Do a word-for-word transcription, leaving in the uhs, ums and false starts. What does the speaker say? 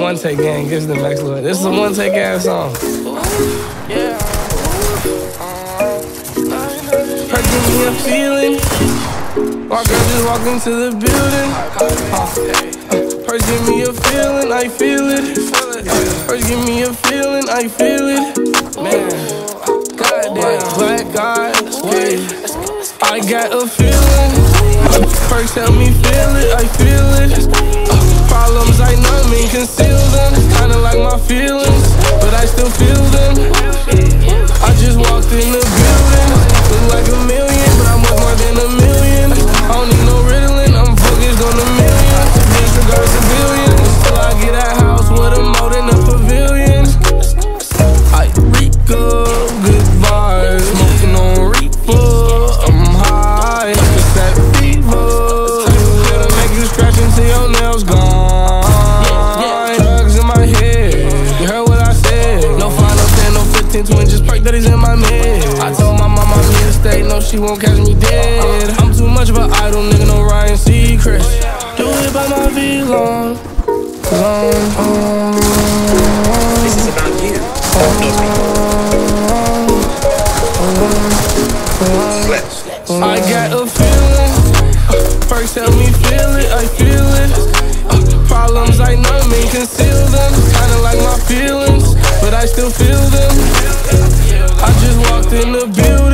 one take gang. This is the next one. This is a one take ass song. Yeah. Her give me a feeling. My girl just walked into the building. Uh, Her give me a feeling, I feel it. Her give me a feeling, I feel it. Man, goddamn, black eyes, yeah. I got a feeling. First help me feel it, I feel it. Uh, problems I numb and conceal them. Kinda like my feelings, but I still feel them. I just walked in the building. Look like a million, but I'm worth more than a million. I don't need no Ritalin, I'm focused on the millions. Disregard civilians till I get a house with a moat in a pavilion. I Rico, good vibes, smoking on reefer. I'm high, it's that fever. It'll make you scratch until your nails gone. Drugs in my head, you heard what I said. No five, no ten, no fifteen, twenty, just perk that is in my mid. I told my mama I'm here to stay, no she won't catch me dead. I'm too much of an idol, nigga, no Ryan Seacrest. Do it by my V long, long, long. This is about you. I got a feeling. First help me feel it, I feel it. uh, Problems I numb and conceal them. Kinda like my feelings, but I still feel them. I just walked in the building.